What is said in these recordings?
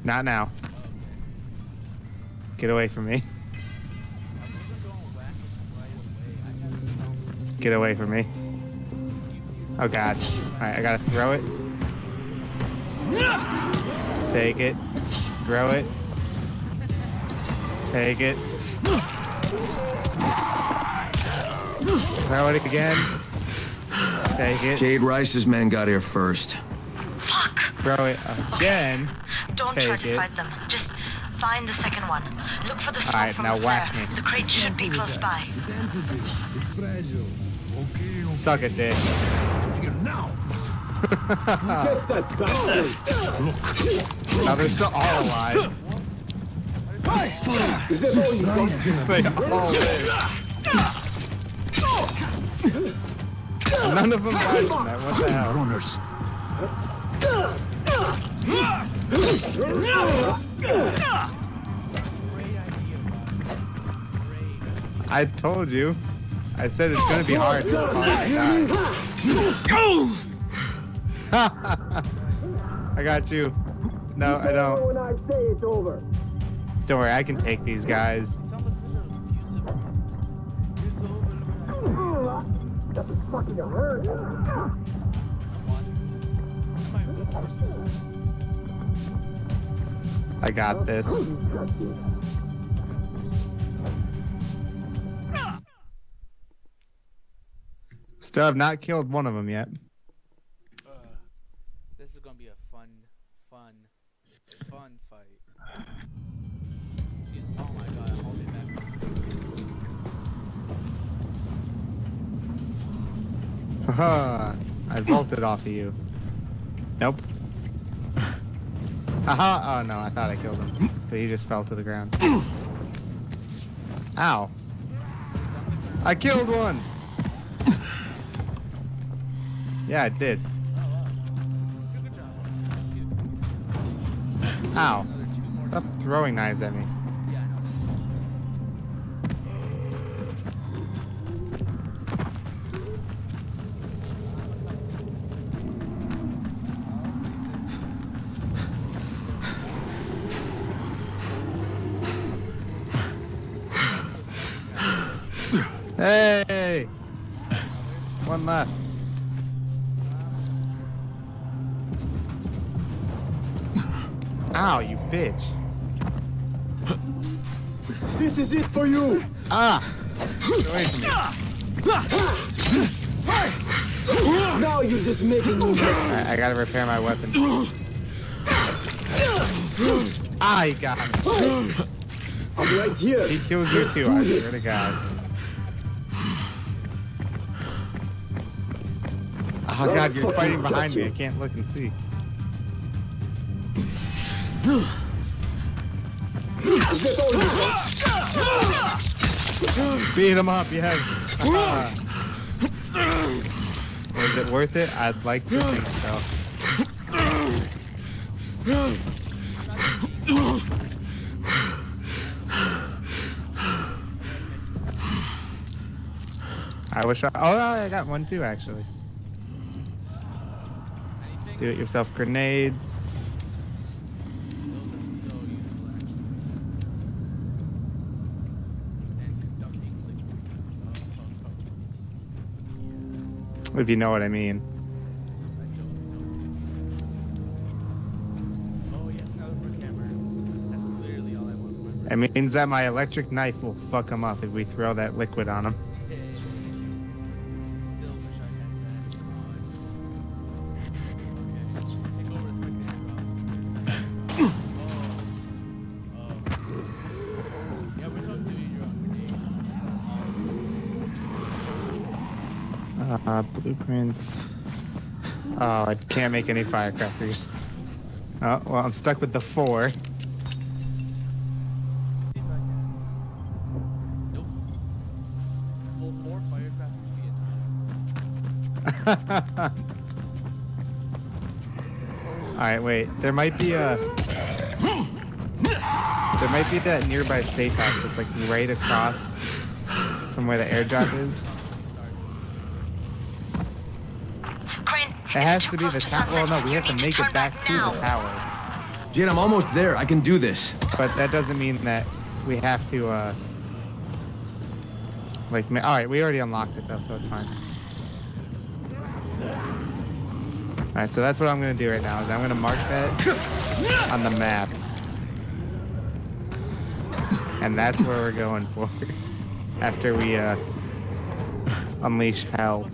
Not now. Get away from me. Get away from me. Oh god. Alright, I gotta throw it. Take it. Throw it. Take it. Throw it again. Take it. Jade Rice's men got here first. Fuck. Throw it again. Don't Take try to it. fight them. Just find the second one. Look for the smoke Alright, from now the whack flare. me. The crate should be close by. It's anti-zip. It's fragile. Okay, okay. Suck it, dick. Out of here now. Get that bastard! Look. Now they're still all alive. Is that all you got? They all live. None of them died from that. What the hell? Runners. I told you. I said it's gonna be hard to I got you. No, I don't. When I say it's over. Don't worry, I can take these guys. That was fucking hurt. I got this. Still have not killed one of them yet. This is gonna be a fun fight. Oh my god, I'm holding back. Haha, I vaulted off of you. Nope. Haha, oh no, I thought I killed him. But he just fell to the ground. Ow. I killed one! Yeah, I did. Ow. Stop throwing knives at me. Hey! One left. Ow, you bitch. This is it for you. Ah! Get away from me. Now you're just making me mad. Alright, I gotta repair my weapon. Ah, he got me. I'm right here. He kills you too, I swear to God. Oh god, you're fighting behind me. I can't look and see. Is that all you got? Beat him up, yes. Was it worth it? I'd like to think so. I wish I got one too, actually. Do it yourself grenades. If you know what I mean. It means that my electric knife will fuck him up if we throw that liquid on him. Blueprints. Oh, I can't make any firecrackers. Oh, well, I'm stuck with the 4. Alright, wait. There might be that nearby safe house that's like right across from where the airdrop is. Crane, It has to be the tower. Well, no, we have to make it back to the tower. Jade, I'm almost there. I can do this. But that doesn't mean that we have to, like, alright, we already unlocked it though, so it's fine. Alright, so that's what I'm gonna do right now, is I'm gonna mark that on the map. And that's where we're going for. After we, unleash hell.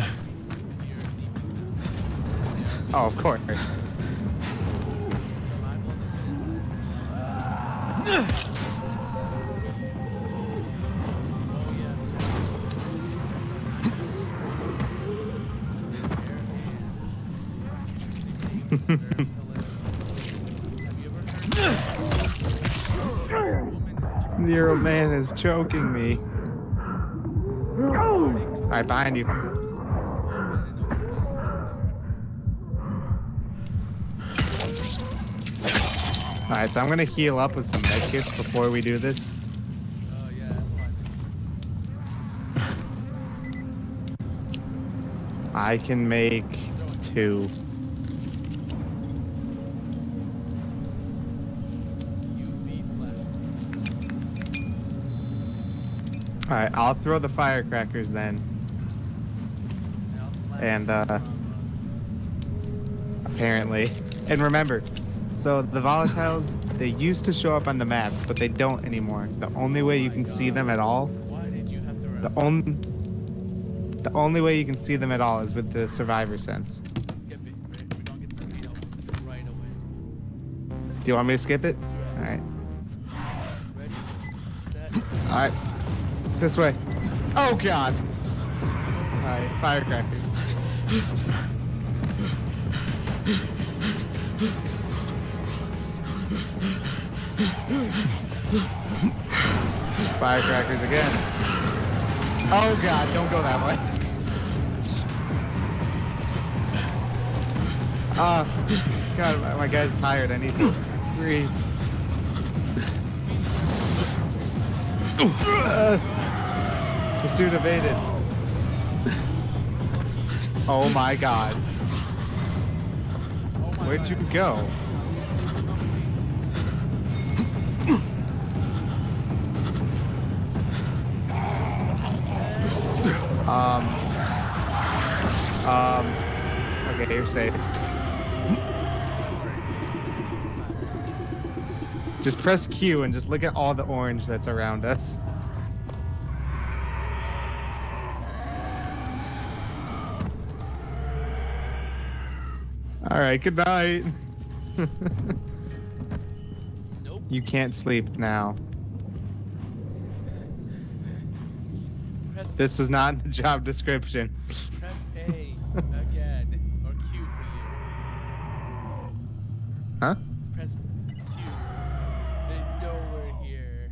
Oh, of course. Nero Man is choking me. Alright, behind you. Alright, so I'm gonna heal up with some medkits before we do this. Oh yeah, that's fine. I can make 2. Alright, I'll throw the firecrackers then. And, apparently. And remember, so the volatiles, they used to show up on the maps, but they don't anymore. The only way you can see them at all, Why did you have to the only way you can see them at all is with the survivor sense. skip it? We don't get the tornado right away. Do you want me to skip it? Alright. Ready, set. Alright. This way. Oh god! Alright, firecrackers. Firecrackers again. Oh god, don't go that way. God, my guy's tired. I need to breathe. Pursuit evaded. Oh my god. Where'd you go? Okay, you're safe. Just press Q and just look at all the orange that's around us. Alright, good night. Nope. You can't sleep now. Press, This was not in the job description. press A again. Or Q for you. Huh? Press Q. There's nowhere here.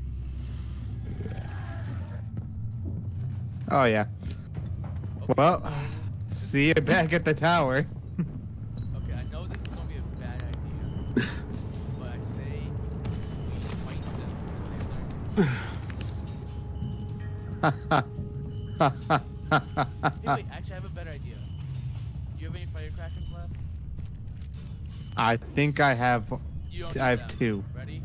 Oh yeah. Okay, Well, see you back at the tower. okay, I know this is gonna be a bad idea. But I say we fight them so they learn. Hey, wait, actually I have a better idea. Do you have any firecrackers left? I think I have. You don't I need have them. 2. Ready?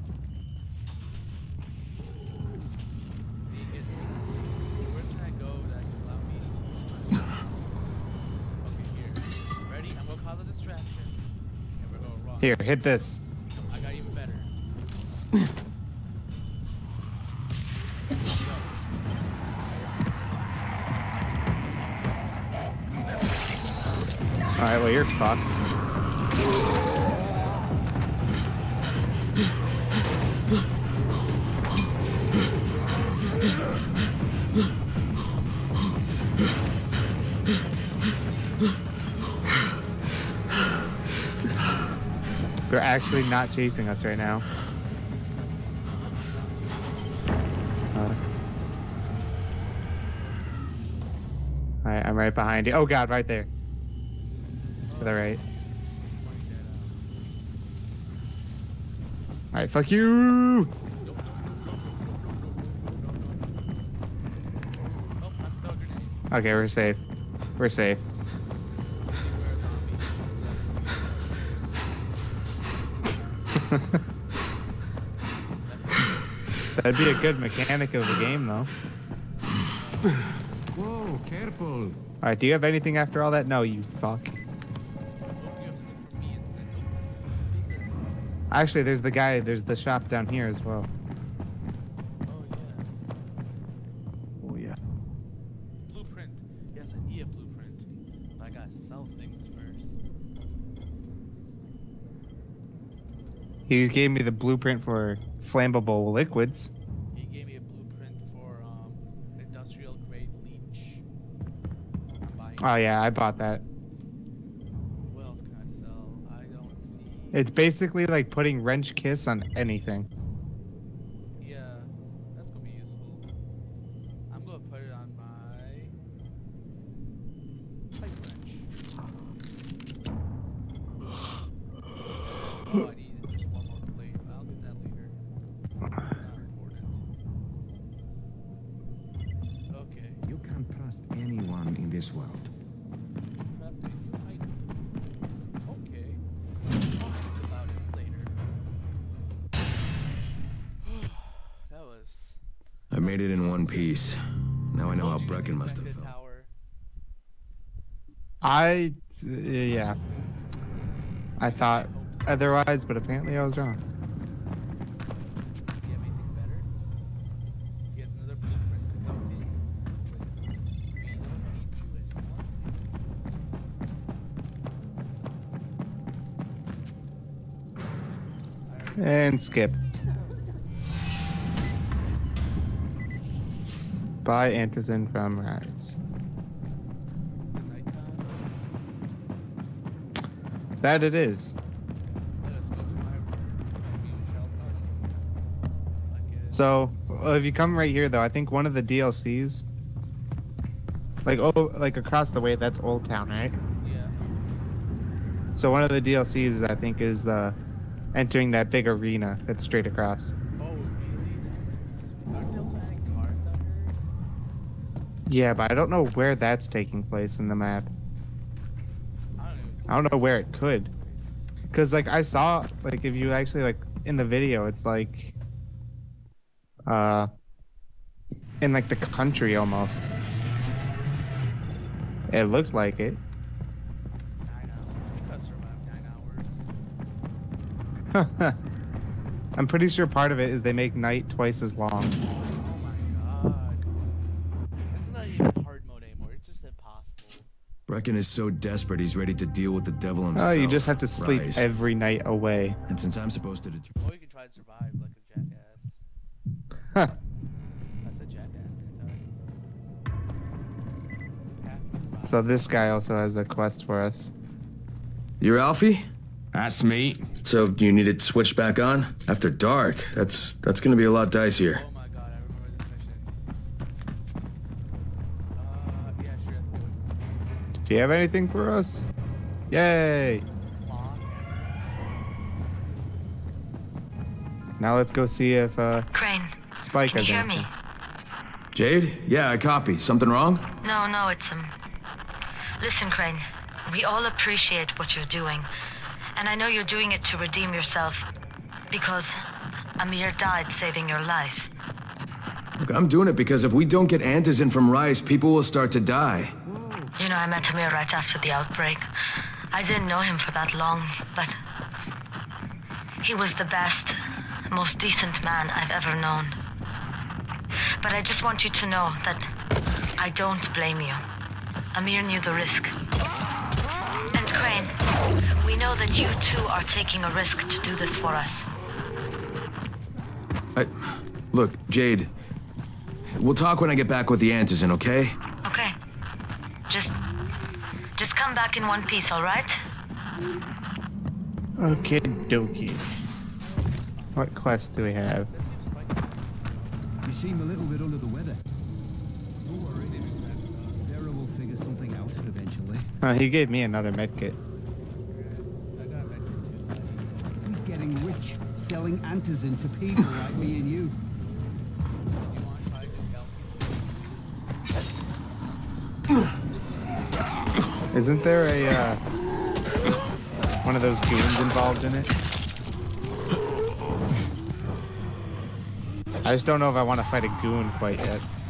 Where can I go that can allow me? Okay, here. Ready? I'm gonna cause a distraction. And we're going wrong. Here, hit this. No, I got even better. Alright, well, you're fucked. They're actually not chasing us right now. Alright, I'm right behind you. Oh god, right there. To the right. Alright, fuck you! Oh, I threw a grenade. Okay, we're safe. We're safe. See where a zombie That'd be a good mechanic of the game, though. Whoa, careful. All right, do you have anything after all that? No, you fuck. Hope you have something for me instead. Actually, there's the shop down here as well. Oh, yeah. Oh, yeah. Blueprint. Yes, I need a blueprint. But I gotta sell things first. He gave me the blueprint for flammable liquids. He gave me a blueprint for industrial grade leech. I'm buying Oh yeah, I bought that. What else can I sell? I don't need. It's basically like putting wrench kiss on anything. Yeah, that's gonna be useful. I'm gonna put it on my pipe wrench. Oh, I need just one more plate. I'll get that later. It's not important. Okay. You can't trust anyone in this world. Crafting a new item. Okay. I'll ask about it later. That was. I made it in one piece. Now I know how Told you Brecken must have defected felt. tower. Yeah. I thought otherwise, but apparently I was wrong. Do you have anything better? Get another blueprint, because we don't need you anymore. And skip. Buy Antizin from Rise. It's nighttime. That it is. Let us go to my room. Maybe we shall come. I get it. So, if you come right here, though, I think one of the DLCs, like across the way, that's Old Town, right? Yeah. So one of the DLCs, I think, is the entering that big arena that's straight across. Oh, really? Aren't they also adding cars out here? Yeah, but I don't know where that's taking place in the map. I don't know where it could. Because, like, I saw, like, if you actually, like, in the video, it's like, in, like, the country almost. It looked like it. 9 hours. We could survive 9 hours. I'm pretty sure part of it is they make night twice as long. Oh my god. It's not even hard mode anymore. It's just impossible. Brecken is so desperate he's ready to deal with the devil himself. Oh, you just have to sleep Rise. every night away. And since I'm supposed to determine... Or you can try to survive like a jackass. Huh. That's a jackass, can I tell you? Path to survive. So this guy also has a quest for us. You're Alfie? That's me. So you need it switched back on? After dark? That's gonna be a lot dicier. Oh my god, I remember this mission. Yeah, sure, let's do it. Do you have anything for us? Yay! Claw, hammer. Now let's go see if Crane, Spike can you has hear anything. me? Jade? Yeah, I copy. Something wrong? No, it's Listen, Crane, we all appreciate what you're doing. And I know you're doing it to redeem yourself. Because Amir died saving your life. Look, I'm doing it because if we don't get Antizin from Rice, people will start to die. You know, I met Amir right after the outbreak. I didn't know him for that long, but he was the best, most decent man I've ever known. But I just want you to know that I don't blame you. Amir knew the risk. And Crane, we know that you too are taking a risk to do this for us. Look, Jade, we'll talk when I get back with the Antizin, okay? Okay. Just come back in one piece, all right? Okay, dokie. What quest do we have? You seem a little bit under the weather. Don't worry, Sarah will figure something out eventually. He gave me another medkit. He's getting rich, selling Antizin to people like me and you. Isn't there a one of those goons involved in it? I just don't know if I want to fight a goon quite yet.